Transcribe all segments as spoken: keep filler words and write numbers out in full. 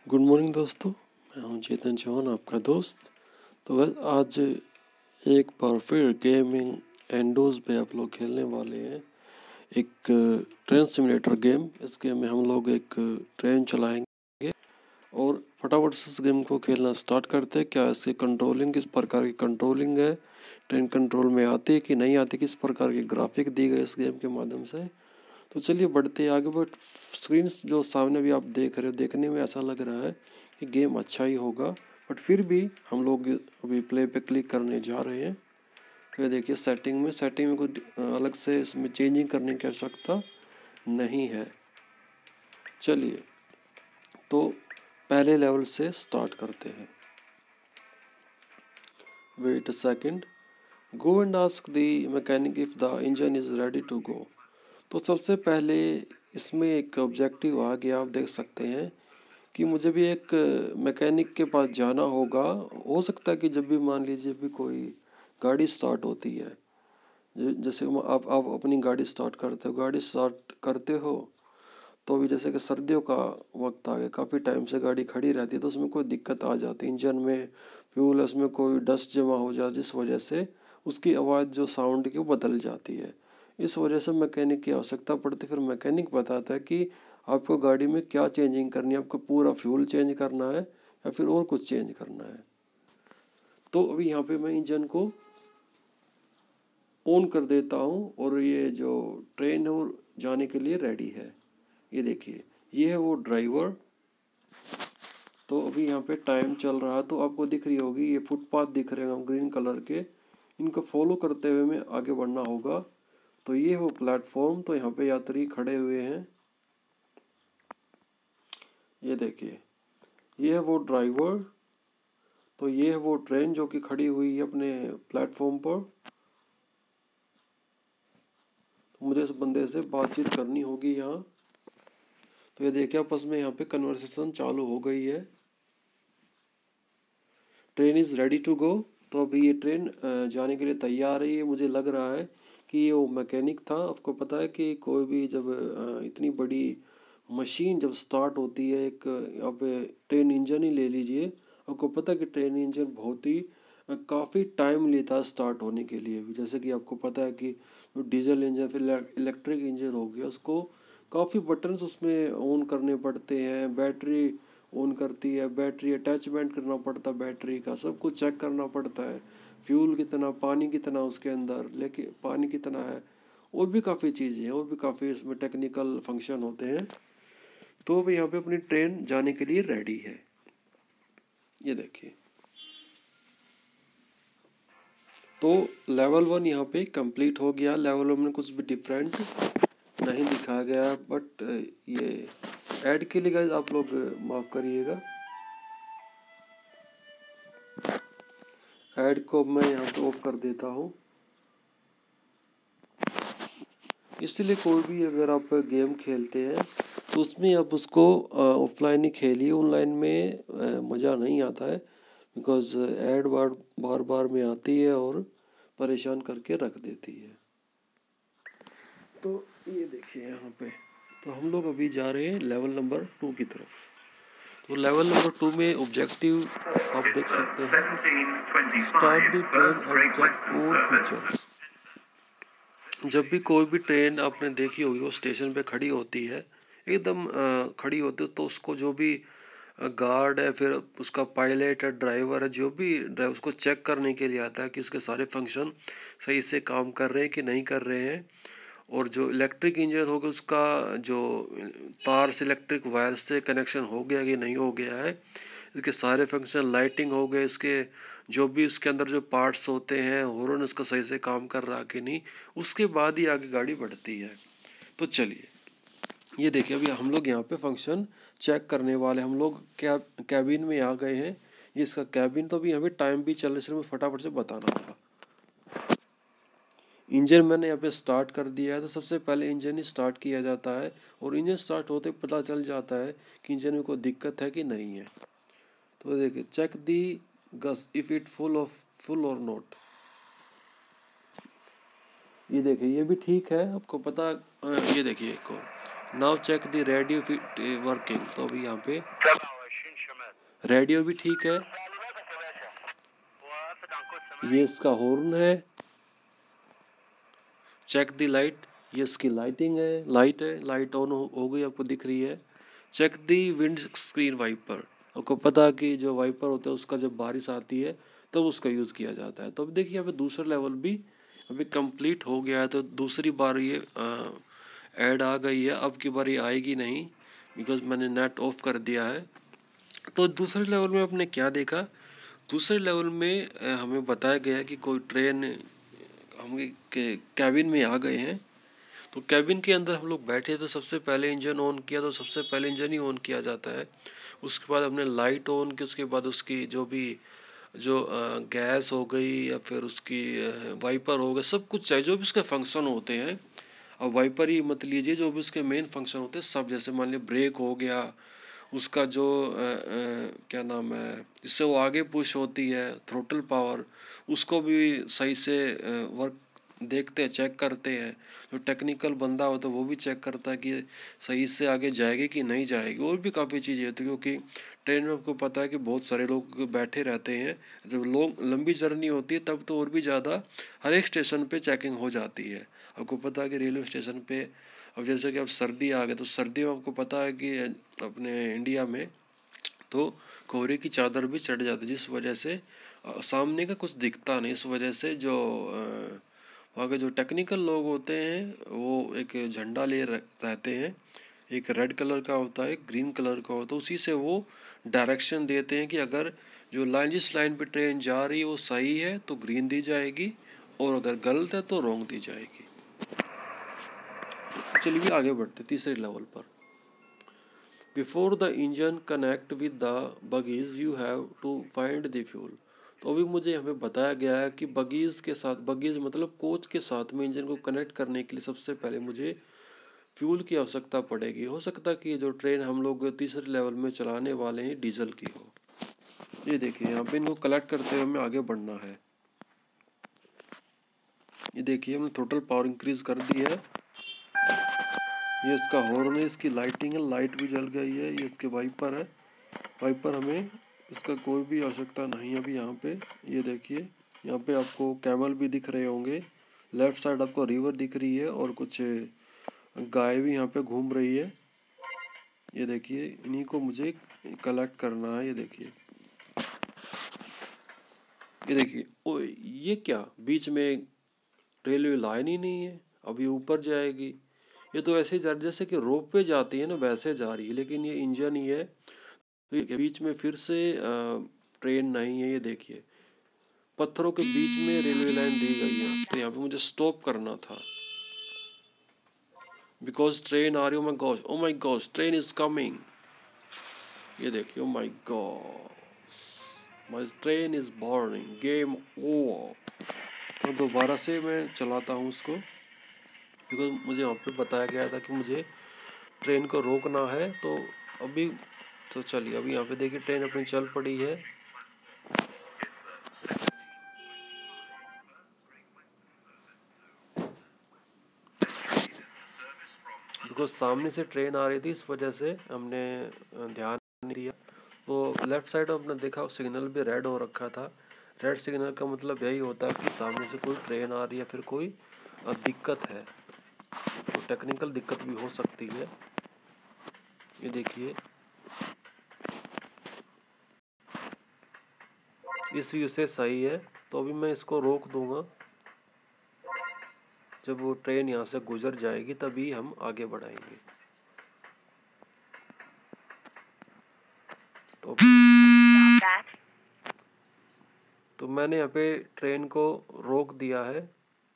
Good morning दोस्तों, मैं हूं चेतन चौहान, आपका दोस्त। तो बस आज एक बार फिर गेमिंग एंडोज पे आप लोग खेलने वाले हैं एक ट्रेन सिमुलेटर गेम। इस गेम में हम लोग एक ट्रेन चलाएंगे और फटाफट से इस गेम को खेलना स्टार्ट करते हैं। क्या इसकी कंट्रोलिंग किस प्रकार की कंट्रोलिंग है, ट्रेन कंट्रोल में आती है कि नहीं आती, किस प्रकार की ग्राफिक दी गई इस गेम के माध्यम से। तो चलिए बढ़ते आगे। बट स्क्रीन जो सामने भी आप देख रहे हो, देखने में ऐसा लग रहा है कि गेम अच्छा ही होगा, बट फिर भी हम लोग अभी प्ले पे क्लिक करने जा रहे हैं। तो ये देखिए सेटिंग में सेटिंग में कुछ अलग से इसमें चेंजिंग करने की आवश्यकता नहीं है। चलिए तो पहले लेवल से स्टार्ट करते हैं। Wait a second, go and ask the mechanic if the engine is ready to go. तो सबसे पहले इसमें एक ऑब्जेक्टिव आ गया, आप देख सकते हैं कि मुझे भी एक मैकेनिक के पास जाना होगा। हो सकता है कि जब भी मान लीजिए भी कोई गाड़ी स्टार्ट होती है, जैसे आप आप अपनी गाड़ी स्टार्ट करते हो गाड़ी स्टार्ट करते हो तो भी जैसे कि सर्दियों का वक्त आ गया, काफ़ी टाइम से गाड़ी खड़ी रहती है तो उसमें कोई दिक्कत आ जाती है, इंजन में फ्यूल उसमें कोई डस्ट जमा हो जाए, जिस वजह से उसकी आवाज़ जो साउंड की वो बदल जाती है। इस वजह से मैकेनिक की आवश्यकता पड़ती है। फिर मैकेनिक बताता है कि आपको गाड़ी में क्या चेंजिंग करनी है, आपको पूरा फ्यूल चेंज करना है या फिर और कुछ चेंज करना है। तो अभी यहाँ पे मैं इंजन को ऑन कर देता हूँ और ये जो ट्रेन है वो जाने के लिए रेडी है। ये देखिए ये है वो ड्राइवर। तो अभी यहाँ पे टाइम चल रहा है तो आपको दिख रही होगी ये फुटपाथ दिख रहे हैं ग्रीन कलर के, इनको फॉलो करते हुए हमें आगे बढ़ना होगा। तो ये वो प्लेटफॉर्म, तो यहाँ पे यात्री खड़े हुए हैं। ये देखिए ये है वो ड्राइवर, तो ये है वो ट्रेन जो कि खड़ी हुई है अपने प्लेटफॉर्म पर। तो मुझे इस बंदे से बातचीत करनी होगी यहाँ। तो ये देखिए आपस में यहाँ पे कन्वर्सेशन चालू हो गई है। Train is ready to go. तो अभी ये ट्रेन जाने के लिए तैयार है। ये मुझे लग रहा है कि ये वो मैकेनिक था। आपको पता है कि कोई भी जब इतनी बड़ी मशीन जब स्टार्ट होती है, एक अब ट्रेन इंजन ही ले लीजिए, आपको पता है कि ट्रेन इंजन बहुत ही काफ़ी टाइम लेता है स्टार्ट होने के लिए भी। जैसे कि आपको पता है कि डीजल इंजन फिर इलेक्ट्रिक इंजन हो गया, उसको काफ़ी बटन्स उसमें ऑन करने पड़ते हैं, बैटरी ऑन करती है, बैटरी अटैचमेंट करना पड़ता है, बैटरी का सब कुछ चेक करना पड़ता है, फ्यूल कितना, पानी कितना उसके अंदर, लेकिन पानी कितना है, और भी काफ़ी चीज़ें हैं, और भी काफ़ी इसमें टेक्निकल फंक्शन होते हैं। तो अब यहाँ पे अपनी ट्रेन जाने के लिए रेडी है। ये देखिए तो लेवल वन यहाँ पे कंप्लीट हो गया। लेवल वन में कुछ भी डिफरेंट नहीं दिखाया गया, बट ये ऐड के लिए गाइस आप लोग माफ करिएगा, ऐड को मैं यहाँ पे ऑफ कर देता हूँ। इसलिए कोई भी अगर आप गेम खेलते हैं तो उसमें आप उसको ऑफलाइन ही खेलिए, ऑनलाइन में मज़ा नहीं आता है, बिकॉज ऐड बार बार बार में आती है और परेशान करके रख देती है। तो ये देखिए यहाँ पे तो हम लोग अभी जा रहे हैं लेवल नंबर टू की तरफ। तो लेवल नंबर टू में ऑब्जेक्टिव आप देख सकते हैं, start the train and check all features. जब भी कोई भी ट्रेन आपने देखी होगी वो स्टेशन पे खड़ी होती है, एकदम खड़ी होती है, तो उसको जो भी गार्ड है, फिर उसका पायलट है, ड्राइवर है, जो भी ड्राइवर उसको चेक करने के लिए आता है कि उसके सारे फंक्शन सही से काम कर रहे हैं कि नहीं कर रहे हैं। और जो इलेक्ट्रिक इंजन होगा उसका जो तार से इलेक्ट्रिक वायर से कनेक्शन हो गया कि नहीं हो गया है, इसके सारे फंक्शन, लाइटिंग हो गए, इसके जो भी उसके अंदर जो पार्ट्स होते हैं, हॉर्न उसका सही से काम कर रहा कि नहीं, उसके बाद ही आगे गाड़ी बढ़ती है। तो चलिए ये देखिए अभी हम लोग यहाँ पे फंक्शन चेक करने वाले, हम लोग कैब कैबिन में आ गए हैं। ये इसका कैबिन, तो अभी हमें टाइम भी चल रहा है इसलिए फटाफट से बताना होगा। इंजन मैंने यहाँ पे स्टार्ट कर दिया है। तो सबसे पहले इंजन ही स्टार्ट किया जाता है और इंजन स्टार्ट होते पता चल जाता है कि इंजन में कोई दिक्कत है कि नहीं है। तो देखिए check the gas if it full of full और नॉट। ये देखिए ये भी ठीक है, आपको पता। ये देखिए एक और, now check the radio if it working. तो अभी यहाँ पे रेडियो भी ठीक है, ये इसका हॉर्न है। चेक दी लाइट, ये इसकी लाइटिंग है, लाइट है, लाइट ऑन हो, हो गई, आपको दिख रही है। Check the windscreen wiper, आपको पता है कि जो वाइपर होता है उसका जब बारिश आती है तब तो उसका यूज़ किया जाता है। तो अब देखिए यहाँ पे दूसरा लेवल भी अभी कंप्लीट हो गया है, तो दूसरी बार ये ऐड आ गई है, अब की बार ये आएगी नहीं बिकॉज मैंने नेट ऑफ कर दिया है। तो दूसरे लेवल में आपने क्या देखा, दूसरे लेवल में हमें बताया गया कि कोई ट्रेन, हम कैबिन में आ गए हैं। तो कैबिन के अंदर हम लोग बैठे, तो सबसे पहले इंजन ऑन किया, तो सबसे पहले इंजन ही ऑन किया जाता है। उसके बाद हमने लाइट ऑन की, उसके बाद उसकी जो भी जो गैस हो गई या फिर उसकी वाइपर हो गए, सब कुछ चाहिए जो भी उसके फंक्शन होते हैं। अब वाइपर ही मत लीजिए, जो भी उसके मेन फंक्शन होते हैं सब, जैसे मान लीजिए ब्रेक हो गया, उसका जो आ, आ, क्या नाम है जिससे वो आगे पुश होती है, थ्रोटल पावर, उसको भी सही से वर्क देखते हैं, चेक करते हैं। जो टेक्निकल बंदा होता है वो भी चेक करता है कि सही से आगे जाएगी कि नहीं जाएगी। और भी काफ़ी चीज़ें होती है, क्योंकि ट्रेन में आपको पता है कि बहुत सारे लोग बैठे रहते हैं। जब लॉन्ग लंबी जर्नी होती है तब तो और भी ज़्यादा हर एक स्टेशन पे चेकिंग हो जाती है। आपको पता है कि रेलवे स्टेशन पे, अब जैसे कि अब सर्दी आ गई, तो सर्दी में आपको पता है कि अपने इंडिया में तो कोहरे की चादर भी चढ़ जाती है, जिस वजह से सामने का कुछ दिखता नहीं। इस वजह से जो वहाँ के जो टेक्निकल लोग होते हैं वो एक झंडा ले रहते हैं, एक रेड कलर का होता है, ग्रीन कलर का होता है, उसी से वो डायरेक्शन देते हैं कि अगर जो लाइन, जिस लाइन पे ट्रेन जा रही है वो सही है तो ग्रीन दी जाएगी, और अगर गलत है तो रोंग दी जाएगी। चलिए आगे बढ़ते तीसरे लेवल पर। Before the engine connect with the bogies you have to find the fuel. तो अभी मुझे हमें बताया गया है कि बगीज के साथ, बगीज मतलब कोच के साथ में इंजन को कनेक्ट करने के लिए सबसे पहले मुझे फ्यूल की आवश्यकता पड़ेगी। हो सकता है कि जो ट्रेन हम लोग तीसरे लेवल में चलाने वाले हैं डीजल की हो। ये देखिए यहाँ पे इनको कलेक्ट करते हुए हमें आगे बढ़ना है। ये देखिए हमने टोटल पावर इंक्रीज कर दी है। ये इसका हॉर्न है, इसकी लाइटिंग है, लाइट भी जल गई है। ये इसके वाइपर है, वाइपर हमें इसका कोई भी आवश्यकता नहीं अभी यहाँ पे। ये देखिए यहाँ पे आपको कैमल भी दिख रहे होंगे, लेफ्ट साइड आपको रिवर दिख रही है और कुछ गाय भी यहाँ पे घूम रही है। ये देखिए इन्हीं को मुझे कलेक्ट करना है। ये देखिए ये देखिए ओ ये क्या, बीच में रेलवे लाइन ही नहीं है, अभी ऊपर जाएगी। ये तो ऐसे जा जैसे कि रोप पे जाती है ना, वैसे जा रही है, लेकिन ये इंजन ही है। तो बीच में फिर से ट्रेन नहीं है। ये देखिए पत्थरों के बीच में रेलवे लाइन दी गई है, तो यहाँ पे मुझे स्टॉप करना था बिकॉज ट्रेन आ रही। Oh my God, oh my God, train is coming. ये देखिए oh my God, my train is burning, game over. तो दोबारा से मैं चलाता हूँ उसको, बिकॉज मुझे वहाँ पे बताया गया था कि मुझे ट्रेन को रोकना है। तो अभी तो चलिए अभी यहाँ पे देखिए ट्रेन अपनी चल पड़ी है। बिकॉज सामने से ट्रेन आ रही थी, इस वजह से हमने ध्यान नहीं दिया। तो लेफ्ट साइड अपने देखा सिग्नल भी रेड हो रखा था। रेड सिग्नल का मतलब यही होता है कि सामने से कोई ट्रेन आ रही है, फिर कोई दिक्कत है, तो टेक्निकल दिक्कत भी हो सकती है। ये देखिए इस व्यू से सही है, तो अभी मैं इसको रोक दूंगा। जब वो ट्रेन यहाँ से गुजर जाएगी तभी हम आगे बढ़ाएंगे। तो तो मैंने यहाँ पे ट्रेन को रोक दिया है।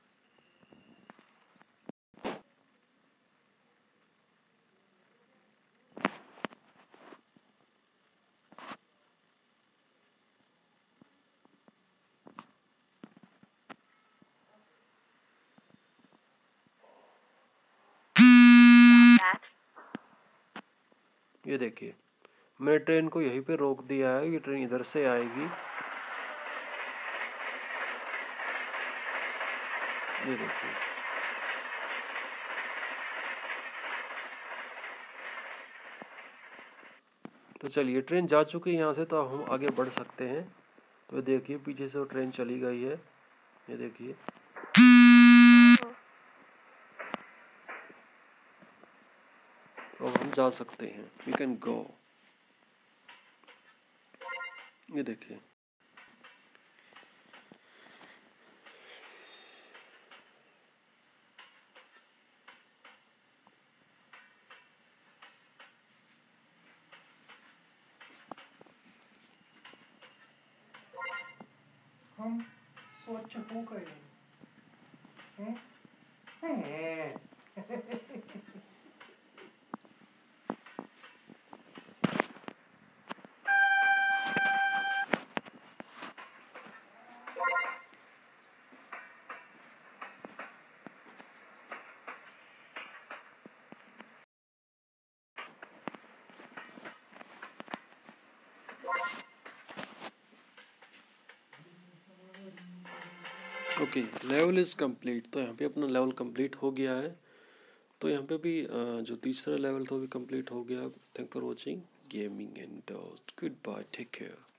ये देखिए मैं ट्रेन को यहीं पे रोक दिया है, ये ट्रेन इधर से आएगी। ये देखिए तो तो चलिए ट्रेन जा चुकी है यहाँ से, तो हम आगे बढ़ सकते हैं। तो देखिए पीछे से वो ट्रेन चली गई है, ये देखिए। तो हम जा सकते हैं, वी कैन गो। ये देखिए हम स्वच्छ हो गए। हैं? हैं? Okay, level is complete. तो यहाँ पे अपना लेवल कंप्लीट हो गया है। तो यहाँ पे भी अ, जो तीसरा लेवल था वो भी कंप्लीट हो गया। Thank for watching gaming and goodbye, take care.